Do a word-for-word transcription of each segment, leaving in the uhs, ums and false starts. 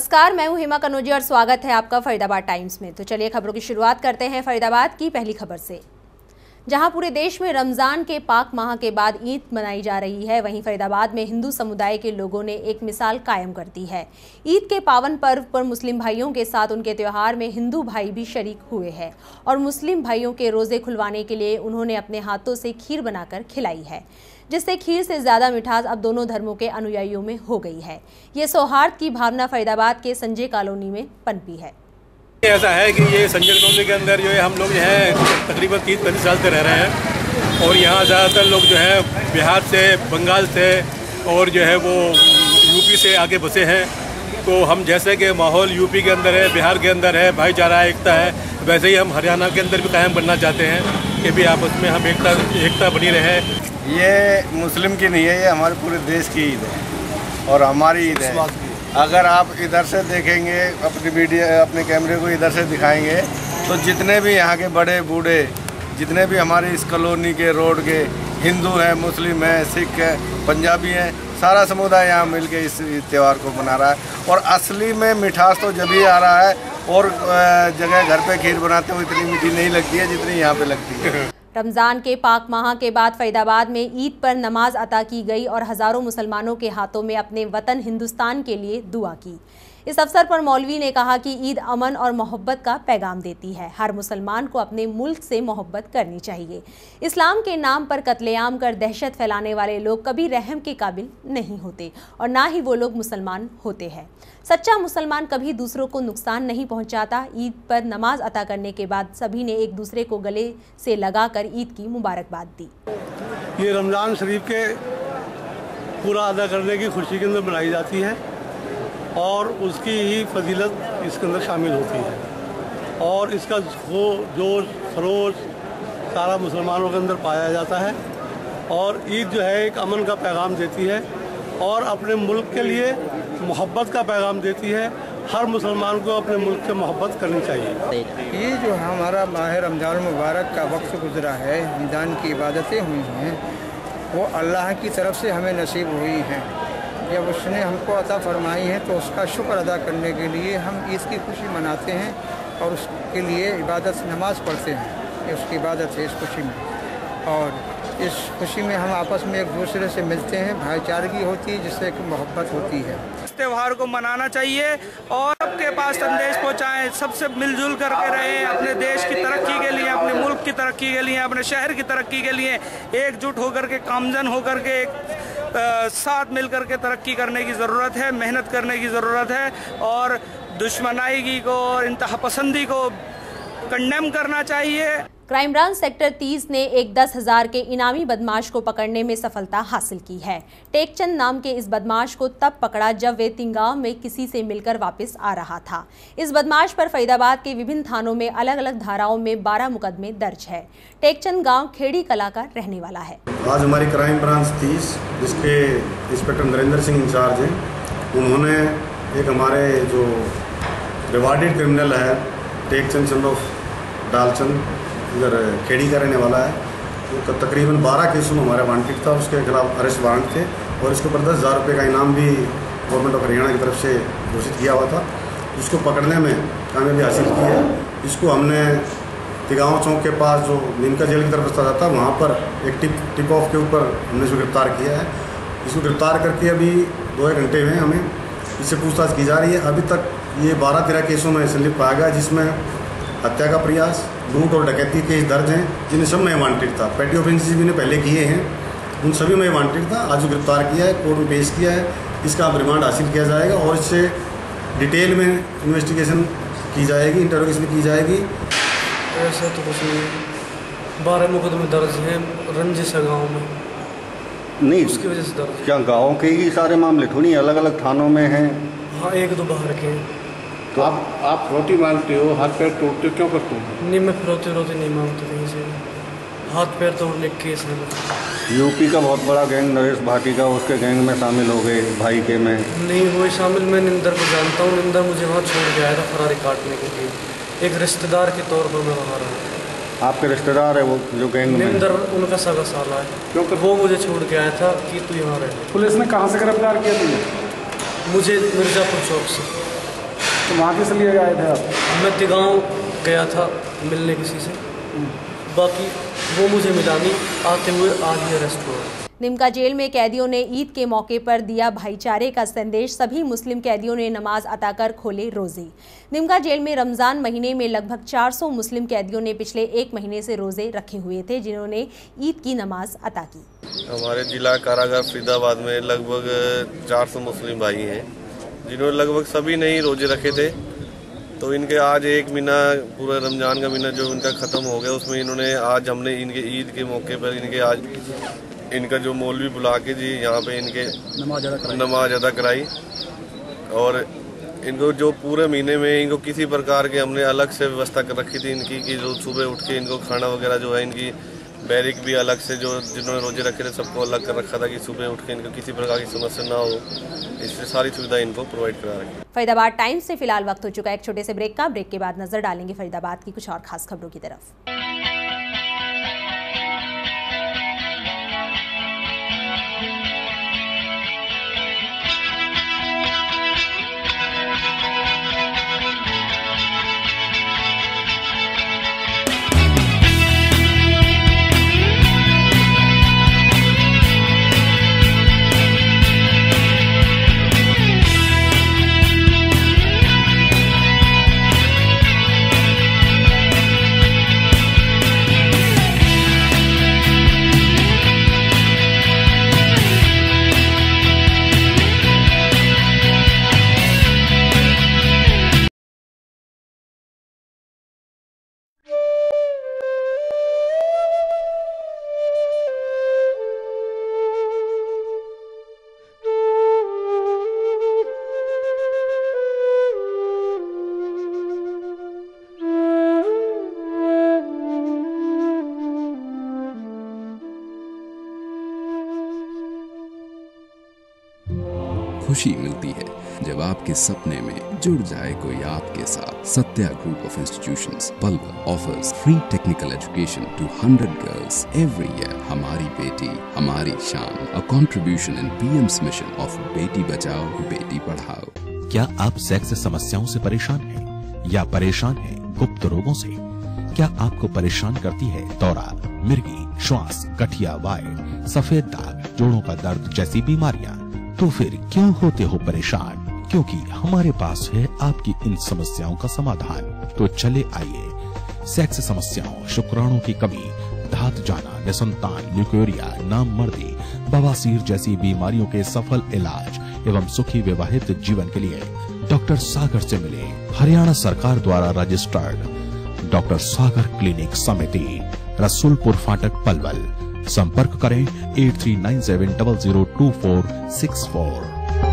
नमस्कार, मैं हूं हेमा कनौजी और स्वागत है आपका फरीदाबाद टाइम्स में। तो चलिए खबरों की शुरुआत करते हैं फरीदाबाद की पहली खबर से। जहां पूरे देश में रमजान के पाक माह के बाद ईद मनाई जा रही है, वहीं फरीदाबाद में हिंदू समुदाय के लोगों ने एक मिसाल कायम कर दी है। ईद के पावन पर्व पर मुस्लिम भाइयों के साथ उनके त्यौहार में हिंदू भाई भी शरीक हुए हैं और मुस्लिम भाइयों के रोजे खुलवाने के लिए उन्होंने अपने हाथों से खीर बनाकर खिलाई है, जिससे खीर से ज्यादा मिठास अब दोनों धर्मों के अनुयायियों में हो गई है। ये सौहार्द की भावना फरीदाबाद के संजय कॉलोनी में पनपी है। ऐसा है कि ये संजय कॉलोनी के अंदर जो है हम लोग जो है तकरीबन तीस पैंतीस साल से रह रहे हैं और यहाँ ज़्यादातर लोग जो है बिहार से, बंगाल से और जो है वो यूपी से आगे बसे हैं। तो हम जैसे कि माहौल यूपी के अंदर है, बिहार के अंदर है, भाईचारा एकता है, वैसे ही हम हरियाणा के अंदर भी कायम करना चाहते हैं कि भी आपस में हम एकता एकता बनी रहे। ये मुस्लिम की नहीं है, ये हमारे पूरे देश की ईद है और हमारी ईद है। अगर आप इधर से देखेंगे, अपनी वीडियो अपने कैमरे को इधर से दिखाएंगे तो जितने भी यहाँ के बड़े बूढ़े, जितने भी हमारे इस कॉलोनी के रोड के हिंदू हैं, मुस्लिम हैं, सिख हैं, पंजाबी हैं, सारा समुदाय यहाँ मिलके इस त्यौहार को मना रहा है। और असली में मिठास तो जब ही आ रहा है और जगह घर पे खीर बनाते हो इतनी मीठी नहीं लगती है जितनी यहाँ पे लगती है। रमज़ान के पाक माह के बाद फरीदाबाद में ईद पर नमाज अता की गई और हज़ारों मुसलमानों के हाथों में अपने वतन हिंदुस्तान के लिए दुआ की। इस अवसर पर मौलवी ने कहा कि ईद अमन और मोहब्बत का पैगाम देती है। हर मुसलमान को अपने मुल्क से मोहब्बत करनी चाहिए। इस्लाम के नाम पर कत्लेआम कर दहशत फैलाने वाले लोग कभी रहम के काबिल नहीं होते और ना ही वो लोग मुसलमान होते हैं। सच्चा मुसलमान कभी दूसरों को नुकसान नहीं पहुंचाता। ईद पर नमाज अता करने के बाद सभी ने एक दूसरे को गले से लगाकर ईद की मुबारकबाद दी। ये रमज़ान शरीफ के पूरा अदा करने की खुशी के अंदर मनाई जाती है और उसकी ही फजीलत इसके अंदर शामिल होती है और इसका जो जोश खरोश सारा मुसलमानों के अंदर पाया जाता है। और ईद जो है एक अमन का पैगाम देती है और अपने मुल्क के लिए मोहब्बत का पैगाम देती है। हर मुसलमान को अपने मुल्क से मोहब्बत करनी चाहिए। ये जो हमारा माह रमज़ान मुबारक का वक्त गुजरा है, रमज़ान की इबादतें हुई हैं, वो अल्लाह की तरफ से हमें नसीब हुई हैं। जब उसने हमको अता फरमाई है तो उसका शुक्र अदा करने के लिए हम ईद की खुशी मनाते हैं और उसके लिए इबादत नमाज पढ़ते हैं। ये उसकी इबादत है इस खुशी में, और इस खुशी में हम आपस में एक दूसरे से मिलते हैं, भाईचारगी होती है जिससे एक मोहब्बत होती है। इस त्यौहार को मनाना चाहिए और सबके पास संदेश पहुंचाएं, सबसे मिलजुल करके रहें, अपने देश की तरक्की के लिए, अपने मुल्क की तरक्की के लिए, अपने शहर की तरक्की के लिए एकजुट होकर के, कामजन होकर के एक आ, साथ मिलकर के तरक्की करने की ज़रूरत है, मेहनत करने की ज़रूरत है और दुश्मनाई को और इंतहापसंदी को कंडेम करना चाहिए। क्राइम ब्रांच सेक्टर तीस ने एक दस हजार के इनामी बदमाश को पकड़ने में सफलता हासिल की है। टेकचंद नाम के इस बदमाश को तब पकड़ा जब वे तिंगांव में किसी से मिलकर वापस आ रहा था। इस बदमाश पर फरीदाबाद के विभिन्न थानों में अलग अलग धाराओं में बारह मुकदमे दर्ज है। टेकचंद गांव खेड़ी कला का रहने वाला है। आज हमारी क्राइम ब्रांच तीस, जिसके इंस्पेक्टर नरेंद्र सिंह इंचार्ज हैं, उन्होंने एक हमारे जो रिवार्डेड क्रिमिनल है टेकचंद सन ऑफ डालचंद, इधर खेड़ी का रहने वाला है, तो तकरीबन बारह केसों में हमारा वांटेड था, उसके खिलाफ अरेस्ट वारंट थे और इसके ऊपर दस हज़ार रुपये का इनाम भी गवर्नमेंट ऑफ हरियाणा की तरफ से घोषित किया हुआ था। इसको पकड़ने में कामयाबी हासिल की है। इसको हमने तिगांव चौक के पास जो नीमका जेल की तरफ रास्ता जाता वहाँ पर एक टिप टिप ऑफ के ऊपर हमने इसको गिरफ्तार किया है। इसको गिरफ्तार करके अभी दो एक घंटे में हमें इससे पूछताछ की जा रही है। अभी तक ये बारह तेरह केसों में संलिप्त पाया गया, जिसमें हत्या का प्रयास, लूट और डकैती केस दर्ज हैं, जिन्हें सब में वांटेड था। पेटी ऑफेंसेस भी ने पहले किए हैं, उन सभी में वांटेड था। आज जो गिरफ्तार किया है, कोर्ट में पेश किया है, इसका अब रिमांड हासिल किया जाएगा और इससे डिटेल में इन्वेस्टिगेशन की जाएगी, इंटरोगेशन की जाएगी। ऐसा तो कुछ नहीं, बारह मुकदमे दर्ज हैं रंजिश गाँव में, नहीं उसकी वजह से दर्ज। क्या गाँव के ही सारे मामले थोड़ी अलग अलग थानों में हैं? हाँ, एक दो बाहर के। तो आप आप फिरौती मांगते हो, हाथ पैर तोड़ते हो, क्यों करते हो? नहीं, मैं फिरौती फिरौती नहीं मांगता कहीं से, हाथ पैर तोड़ने के केस है। यूपी का बहुत बड़ा गैंग नरेश भाटी का, उसके गैंग में शामिल हो गए भाई के में? नहीं हुए शामिल। मैं निंदर को जानता हूँ, निंदर मुझे वहाँ छोड़ के आया था फरारी काटने के लिए, एक रिश्तेदार के तौर पर मैं वहाँ रहा। आपके रिश्तेदार है वो जो गैंग में? निंदर उनका सगा साला है, क्योंकि वो मुझे छोड़ के आया था कि तू यहाँ रहे। पुलिस ने कहाँ से गिरफ्तार किया तुझे? मुझे मिर्ज़ापुर चौक से। तो वहाँ किस लिए आए थे आप? मैं तिगांव गया था मिलने किसी से, बाकी वो मुझे मिला नहीं, आते हुए आज ही अरेस्ट हुआ। निमका जेल में कैदियों ने ईद के मौके पर दिया भाईचारे का संदेश। सभी मुस्लिम कैदियों ने नमाज अता कर खोले रोजे। निमका जेल में रमजान महीने में लगभग चार सौ मुस्लिम कैदियों ने पिछले एक महीने से रोजे रखे हुए थे, जिन्होंने ईद की नमाज अता की। हमारे जिला कारागार फरीदाबाद में लगभग चार सौ मुस्लिम भाई हैं, जिन्होंने लगभग सभी ने ही रोजे रखे थे। तो इनके आज एक महीना, पूरा रमजान का महीना जो इनका ख़त्म हो गया, उसमें इन्होंने आज हमने इनके ईद के मौके पर इनके आज इनका जो मौलवी बुला के जी यहाँ पे इनके नमाज अदा कराई। और इनको जो पूरे महीने में इनको किसी प्रकार के हमने अलग से व्यवस्था कर रखी थी इनकी, कि जो सुबह उठ के इनको खाना वगैरह जो है, इनकी बैरिक भी अलग से, जो जिन्होंने रोजे रखे थे सबको अलग कर रखा था कि सुबह उठ के इनको किसी प्रकार की समस्या ना हो, इससे सारी सुविधा इनको प्रोवाइड करा रखी। फरीदाबाद टाइम्स से फिलहाल वक्त हो चुका है एक छोटे से ब्रेक का। ब्रेक के बाद नजर डालेंगे फरीदाबाद की कुछ और खास खबरों की तरफ। खुशी मिलती है जब आपके सपने में जुड़ जाए कोई आपके साथ। Satya group of institutions Palwal offers free technical education two hundred girls every year. हमारी बेटी हमारी शान, a contribution in PM's mission of Beti Bachao Beti Padhao. क्या आप सेक्स समस्याओं से परेशान हैं या परेशान हैं गुप्त रोगों से? क्या आपको परेशान करती है दौरा, मिर्गी, श्वास, गठिया वायु, सफेद दाग, जोड़ों का दर्द जैसी बीमारियां? तो फिर क्यों होते हो परेशान? क्योंकि हमारे पास है आपकी इन समस्याओं का समाधान। तो चले आइए, सेक्स समस्याओं, शुक्राणु की कमी, धात जाना, निसंतान, ल्यूकेरिया, नामर्दी, बवासीर जैसी बीमारियों के सफल इलाज एवं सुखी विवाहित जीवन के लिए डॉक्टर सागर से मिले। हरियाणा सरकार द्वारा रजिस्टर्ड डॉक्टर सागर क्लिनिक समिति, रसूलपुर फाटक पलवल। संपर्क करें eight three nine seven double zero two four six four.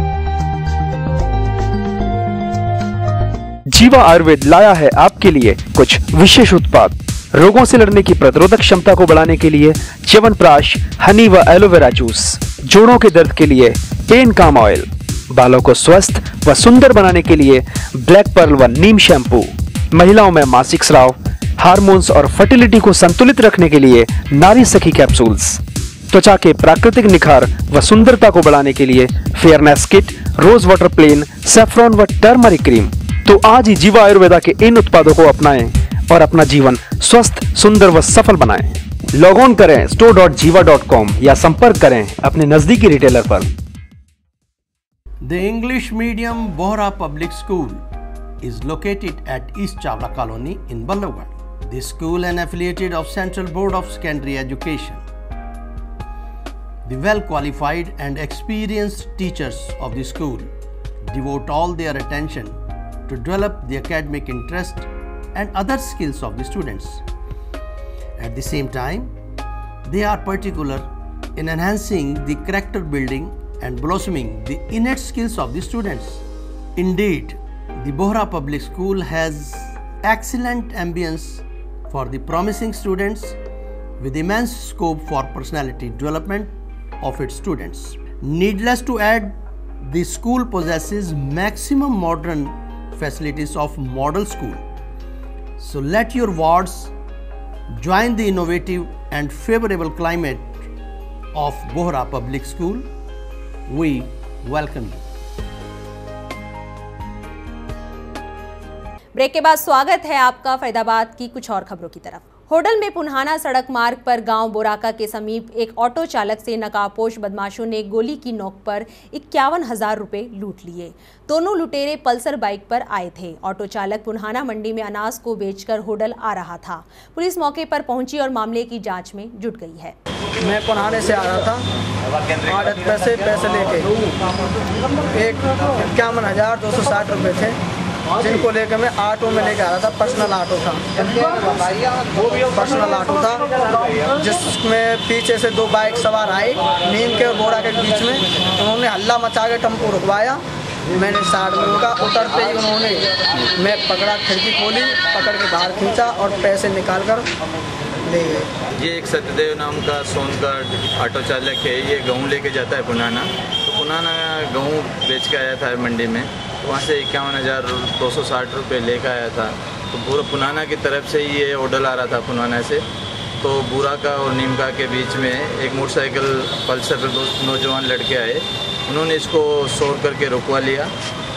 Jiva Ayurveda लाया है आपके लिए कुछ विशेष उत्पाद। रोगों से लड़ने की प्रतिरोधक क्षमता को बढ़ाने के लिए च्यवनप्राश, हनी व एलोवेरा जूस, जोड़ों के दर्द के लिए पेन काम ऑयल, बालों को स्वस्थ व सुंदर बनाने के लिए ब्लैक पर्ल व नीम शैम्पू, महिलाओं में मासिक स्राव, हार्मोन्स और फर्टिलिटी को संतुलित रखने के लिए नारी सखी कैप्सूल्स, त्वचा के प्राकृतिक निखार व सुंदरता को बढ़ाने के लिए fairness kit, rose water plain, saffron व टर्मरिक क्रीम। तो आज ही जीवा आयुर्वेदा के इन उत्पादों को अपनाएं और अपना जीवन स्वस्थ, सुंदर व सफल बनाएं। लॉग ऑन करें store dot Jiva dot com या संपर्क करें अपने नजदीकी रिटेलर पर। The English medium Bohra Public School is located at East Chavla Colony in Ballabgarh. The school is affiliated of Central Board of Secondary Education. The well-qualified and experienced teachers of the school devote all their attention to develop the academic interest and other skills of the students. At the same time, they are particular in enhancing the character building and blossoming the innate skills of the students. Indeed, the Bohra Public School has excellent ambience for the promising students with immense scope for personality development of its students. Needless to add, the school possesses maximum modern facilities of model school. So let your wards join the innovative and favorable climate of Bohra Public School. We welcome you. Break के बाद स्वागत है आपका फरीदाबाद की कुछ और खबरों की तरफ। होडल में पुन्हाना सड़क मार्ग पर गांव बोराका के समीप एक ऑटो चालक से नकाबपोश बदमाशों ने गोली की नोक पर इक्यावन हजार रुपए लूट लिए। दोनों लुटेरे पल्सर बाइक पर आए थे। ऑटो चालक पुन्हाना मंडी में अनाज को बेचकर होडल आ रहा था। पुलिस मौके पर पहुंची और मामले की जांच में जुट गई है। मैं पुन्हाने से आ रहा था, आठ पैसे पैसे लेके एक इक्यावन हजार दो सौ साठ रुपये थे, जिनको लेकर मैं ऑटो में लेके आ रहा था। पर्सनल ऑटो था, पर्सनल ऑटो था जिसमें पीछे से दो बाइक सवार आए नीम के और बोरा के बीच में। उन्होंने हल्ला मचा के टेम्पो रुकवाया। मैंने साइड में रोका, उतरते ही उन्होंने मैं पकड़ा, खिड़की खोली, पकड़ के बाहर खींचा और पैसे निकाल कर ले गए। ये एक सत्यदेव नाम का सोन का ऑटो चालक है। ये गेहूँ लेके जाता है पुनाना। तो पुनाना गेहूँ बेच के आया था मंडी में, वहाँ से इक्यावन हज़ार दो सौ साठ रुपये लेकर आया था। तो पूरा पुनाना की तरफ से ये ऑर्डर आ रहा था पुनाना से। तो बुराका और नीमका के बीच में एक मोटरसाइकिल पल्सर पर दो नौजवान लड़के आए। उन्होंने इसको शोर करके रुकवा लिया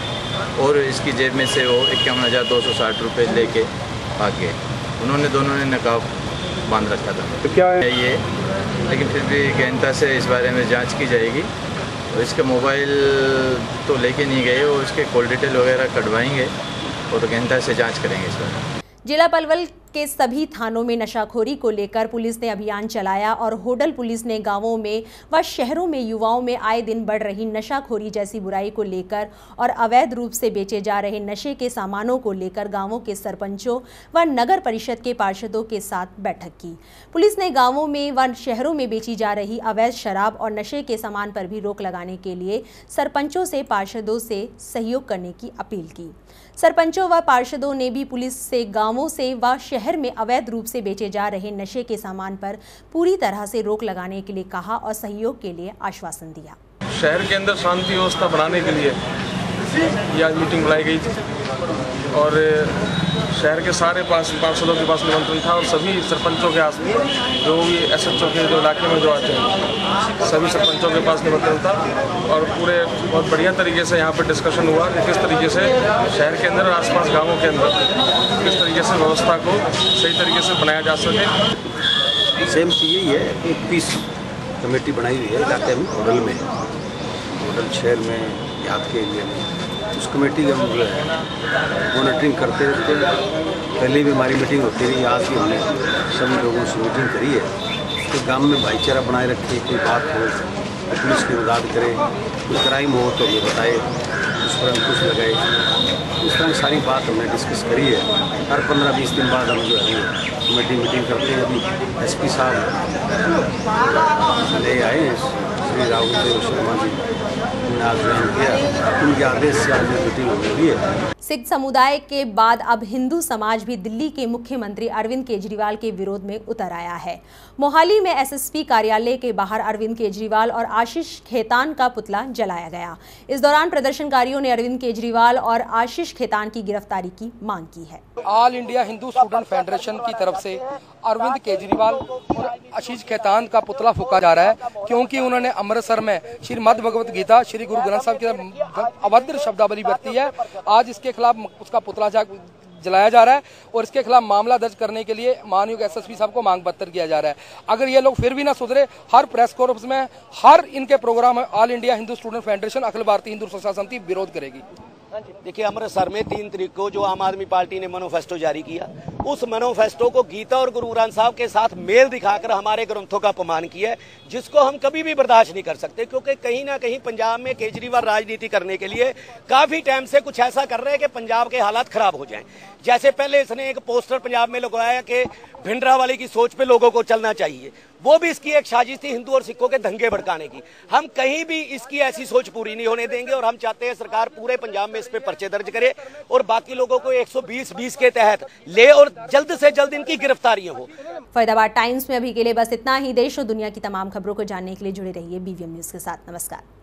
और इसकी जेब में से वो इक्यावन हज़ार दो सौ साठ रुपये लेके भागे। उन्होंने दोनों ने नकाब बांध रखा था। तो क्या है ये, लेकिन फिर भी गहनता से इस बारे में जांच की जाएगी। और इसका मोबाइल तो लेके नहीं गए और इसके कॉल डिटेल वगैरह कटवाएंगे और तो गहनता से जांच करेंगे इस बारे में। जिला पलवल के सभी थानों में नशाखोरी को लेकर पुलिस ने अभियान चलाया और होडल पुलिस ने गांवों में व शहरों में युवाओं में आए दिन बढ़ रही नशाखोरी जैसी बुराई को लेकर और अवैध रूप से बेचे जा रहे नशे के सामानों को लेकर गांवों के सरपंचों व नगर परिषद के पार्षदों के साथ बैठक की। पुलिस ने गांवों में व शहरों में बेची जा रही अवैध शराब और नशे के सामान पर भी रोक लगाने के लिए सरपंचों से पार्षदों से सहयोग करने की अपील की। सरपंचों व पार्षदों ने भी पुलिस से गांवों से व शहर में अवैध रूप से बेचे जा रहे नशे के सामान पर पूरी तरह से रोक लगाने के लिए कहा और सहयोग के लिए आश्वासन दिया। शहर के अंदर शांति व्यवस्था बढ़ाने के लिए यह मीटिंग बुलाई गई थी और शहर के सारे पास पार्षदों के पास निमंत्रण था और सभी सरपंचों के आस जो भी एस एच ओ के जो इलाके में जो आते हैं सभी सरपंचों के पास निमंत्रण था और पूरे बहुत बढ़िया तरीके से यहाँ पर डिस्कशन हुआ कि किस तरीके से शहर के अंदर और आसपास गाँवों के अंदर किस तरीके से व्यवस्था को सही तरीके से बनाया जा सके। सेम चीज़ यही है, एक पीस कमेटी बनाई हुई है इलाके में, होडल में, होडल शहर में, याद के एरिया में। उस कमेटी का हम जो है मॉनिटरिंग करते रहते हैं। पहले भी हमारी मीटिंग होती रही, आज भी हमने सभी लोगों से मीटिंग करी है तो गांव में भाईचारा बनाए रखे। कोई बात हो तो पुलिस की मदद करे, कोई क्राइम हो तो ये बताए, उस पर अंकुश लगाए। इस तरह सारी बात हमने डिस्कस करी है। हर पंद्रह बीस दिन बाद हम जो है कमेटी मीटिंग करते हैं। अभी एस पी साहब ले आए हैं, श्री राहुल देव शर्मा जी ने आज ज्वाइन किया, उनके आदेश से आज मीटिंग हो रही है। सिख समुदाय के बाद अब हिंदू समाज भी दिल्ली के मुख्यमंत्री अरविंद केजरीवाल के विरोध में उतर आया है। मोहाली में एस एस पी कार्यालय के बाहर अरविंद केजरीवाल और आशीष खेतान का पुतला जलाया गया। इस दौरान प्रदर्शनकारियों ने अरविंद केजरीवाल और आशीष खेतान की गिरफ्तारी की मांग की है। All India Hindu student federation की तरफ से अरविंद केजरीवाल और आशीष खेतान का पुतला फूका जा रहा है क्योंकि उन्होंने अमृतसर में श्रीमद् भगवत गीता श्री गुरु ग्रंथ साहब की अभद्र शब्दावली बरती है। आज इसके खिलाफ उसका पुतला जलाया जा रहा है और इसके खिलाफ मामला दर्ज करने के लिए माननीय एसएसपी साहब को मांग पत्र किया जा रहा है। अगर ये लोग फिर भी ना सुधरे, हर प्रेस कॉन्फ्रेंस में, हर इनके प्रोग्राम में all India Hindu student federation Akhil Bharatiya Hindu स्वच्छता समिति विरोध करेगी। देखिए, अमृतसर में तीन तारीख को जो आम आदमी पार्टी ने मैनिफेस्टो जारी किया, उस मैनिफेस्टो को गीता और गुरु ग्रंथ साहब के साथ मेल दिखाकर हमारे ग्रंथों का अपमान किया है, जिसको हम कभी भी बर्दाश्त नहीं कर सकते। क्योंकि कहीं ना कहीं पंजाब में केजरीवाल राजनीति करने के लिए काफी टाइम से कुछ ऐसा कर रहे हैं कि पंजाब के हालात खराब हो जाएं। जैसे पहले इसने एक पोस्टर पंजाब में लगवाया कि भिंडरावाले की सोच पे लोगों को चलना चाहिए, वो भी इसकी एक साजिश थी हिंदू और सिखों के दंगे भड़काने की। हम कहीं भी इसकी ऐसी सोच पूरी नहीं होने देंगे और हम चाहते हैं सरकार पूरे पंजाब में इस पे पर्चे दर्ज करे और बाकी लोगों को एक सौ बीस बीस के तहत ले और जल्द से जल्द इनकी गिरफ्तारियां हो। फरीदाबाद टाइम्स में अभी के लिए बस इतना ही। देश और दुनिया की तमाम खबरों को जानने के लिए जुड़े रहिए बीवीएम न्यूज के साथ। नमस्कार।